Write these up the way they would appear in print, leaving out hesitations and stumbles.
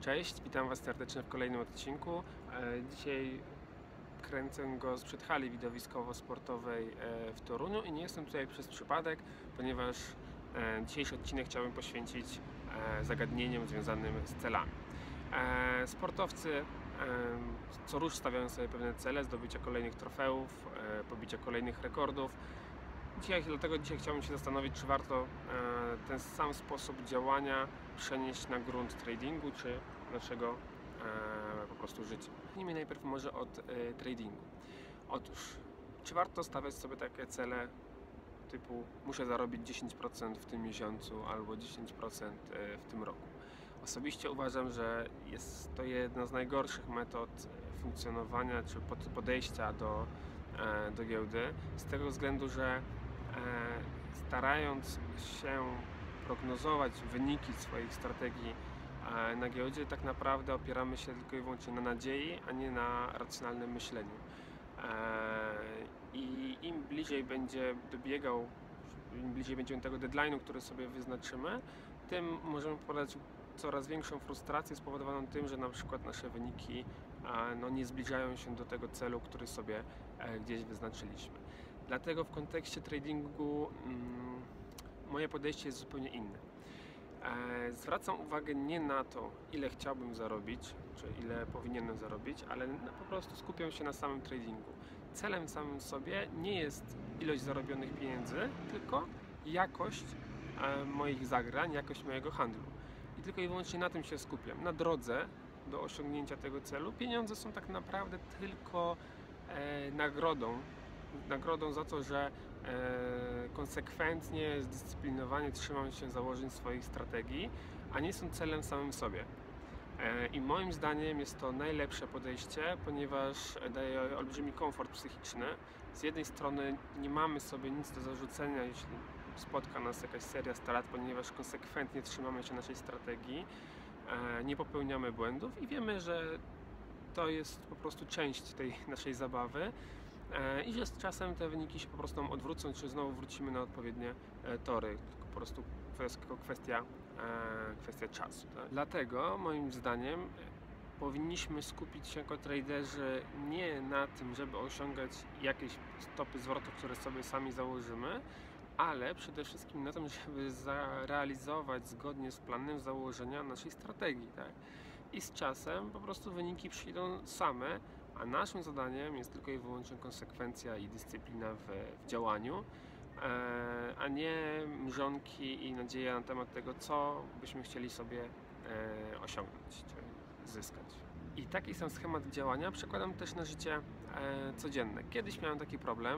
Cześć, witam Was serdecznie w kolejnym odcinku. Dzisiaj kręcę go sprzed hali widowiskowo-sportowej w Toruniu i nie jestem tutaj przez przypadek, ponieważ dzisiejszy odcinek chciałbym poświęcić zagadnieniom związanym z celami. Sportowcy co rusz stawiają sobie pewne cele, zdobycia kolejnych trofeów, pobicia kolejnych rekordów. Dlatego dzisiaj chciałbym się zastanowić, czy warto ten sam sposób działania przenieść na grunt tradingu, czy naszego po prostu życia. Zacznijmy najpierw może od tradingu. Otóż, czy warto stawiać sobie takie cele typu muszę zarobić 10% w tym miesiącu albo 10% w tym roku? Osobiście uważam, że jest to jedna z najgorszych metod funkcjonowania czy podejścia do giełdy, z tego względu, że starając się prognozować wyniki swoich strategii na giełdzie, tak naprawdę opieramy się tylko i wyłącznie na nadziei, a nie na racjonalnym myśleniu. I im bliżej będzie dobiegał, im bliżej będziemy tego deadline'u, który sobie wyznaczymy, tym możemy popadać coraz większą frustrację spowodowaną tym, że na przykład nasze wyniki nie zbliżają się do tego celu, który sobie gdzieś wyznaczyliśmy. Dlatego w kontekście tradingu moje podejście jest zupełnie inne. Zwracam uwagę nie na to, ile chciałbym zarobić, czy ile powinienem zarobić, ale po prostu skupiam się na samym tradingu. Celem samym sobie nie jest ilość zarobionych pieniędzy, tylko jakość moich zagrań, jakość mojego handlu. I tylko i wyłącznie na tym się skupiam. Na drodze do osiągnięcia tego celu pieniądze są tak naprawdę tylko nagrodą za to, że konsekwentnie, zdyscyplinowanie trzymam się założeń swoich strategii, a nie są celem samym sobie. I moim zdaniem jest to najlepsze podejście, ponieważ daje olbrzymi komfort psychiczny. Z jednej strony nie mamy sobie nic do zarzucenia, jeśli spotka nas jakaś seria strat, ponieważ konsekwentnie trzymamy się naszej strategii, nie popełniamy błędów i wiemy, że to jest po prostu część tej naszej zabawy i że z czasem te wyniki się po prostu nam odwrócą, czy znowu wrócimy na odpowiednie tory. Tylko po prostu to jest tylko kwestia czasu. Tak? Dlatego moim zdaniem powinniśmy skupić się jako traderzy nie na tym, żeby osiągać jakieś stopy zwrotu, które sobie sami założymy, ale przede wszystkim na tym, żeby zrealizować zgodnie z planem założenia naszej strategii. Tak? I z czasem po prostu wyniki przyjdą same, a naszym zadaniem jest tylko i wyłącznie konsekwencja i dyscyplina w działaniu, a nie mrzonki i nadzieja na temat tego, co byśmy chcieli sobie osiągnąć, czy zyskać. I taki sam schemat działania przekładam też na życie codzienne. Kiedyś miałem taki problem,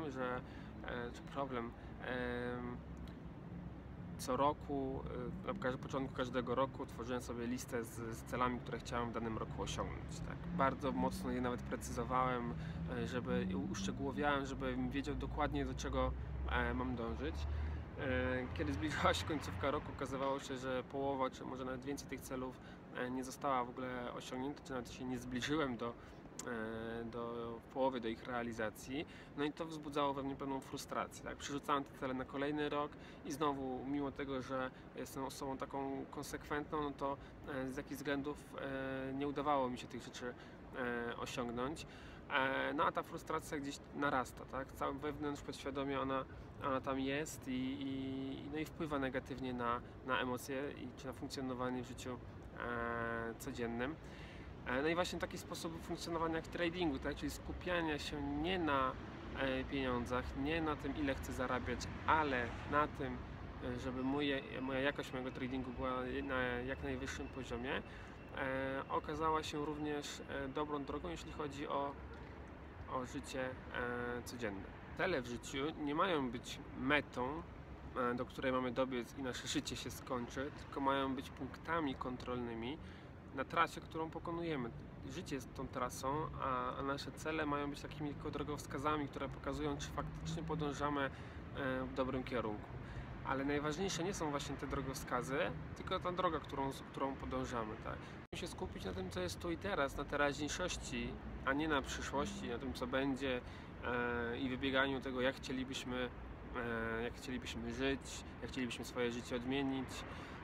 co roku, na początku każdego roku tworzyłem sobie listę z celami, które chciałem w danym roku osiągnąć. Tak? Bardzo mocno je nawet precyzowałem, uszczegółowiałem, żebym wiedział dokładnie, do czego mam dążyć. Kiedy zbliżała się końcówka roku, okazywało się, że połowa, czy może nawet więcej tych celów nie została w ogóle osiągnięta, czy nawet się nie zbliżyłem do połowy do ich realizacji. No i to wzbudzało we mnie pewną frustrację. Tak? Przerzucałem te cele na kolejny rok i znowu, mimo tego, że jestem osobą taką konsekwentną, no to z jakichś względów nie udawało mi się tych rzeczy osiągnąć. No a ta frustracja gdzieś narasta, tak? Cały wewnątrz, podświadomie ona tam jest no i wpływa negatywnie na emocje czy na funkcjonowanie w życiu codziennym. No i właśnie taki sposób funkcjonowania w tradingu, tak? Czyli skupiania się nie na pieniądzach, nie na tym, ile chcę zarabiać, ale na tym, żeby moja jakość mojego tradingu była na jak najwyższym poziomie, okazała się również dobrą drogą, jeśli chodzi o życie codzienne. Cele w życiu nie mają być metą, do której mamy dobiec i nasze życie się skończy, tylko mają być punktami kontrolnymi na trasie, którą pokonujemy. Życie jest tą trasą, a nasze cele mają być takimi tylko drogowskazami, które pokazują, czy faktycznie podążamy w dobrym kierunku. Ale najważniejsze nie są właśnie te drogowskazy, tylko ta droga, którą podążamy. Tak? Musimy się skupić na tym, co jest tu i teraz, na teraźniejszości, a nie na przyszłości, na tym, co będzie i wybieganiu tego, jak chcielibyśmy żyć, jak chcielibyśmy swoje życie odmienić.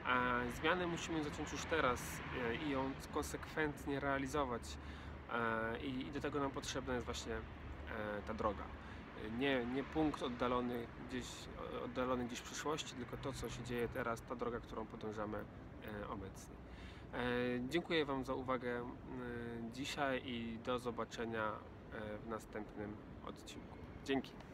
A zmiany musimy zacząć już teraz i ją konsekwentnie realizować. I do tego nam potrzebna jest właśnie ta droga. Nie punkt oddalony gdzieś w przyszłości, tylko to, co się dzieje teraz, ta droga, którą podążamy obecnie. Dziękuję Wam za uwagę dzisiaj i do zobaczenia w następnym odcinku. Dzięki.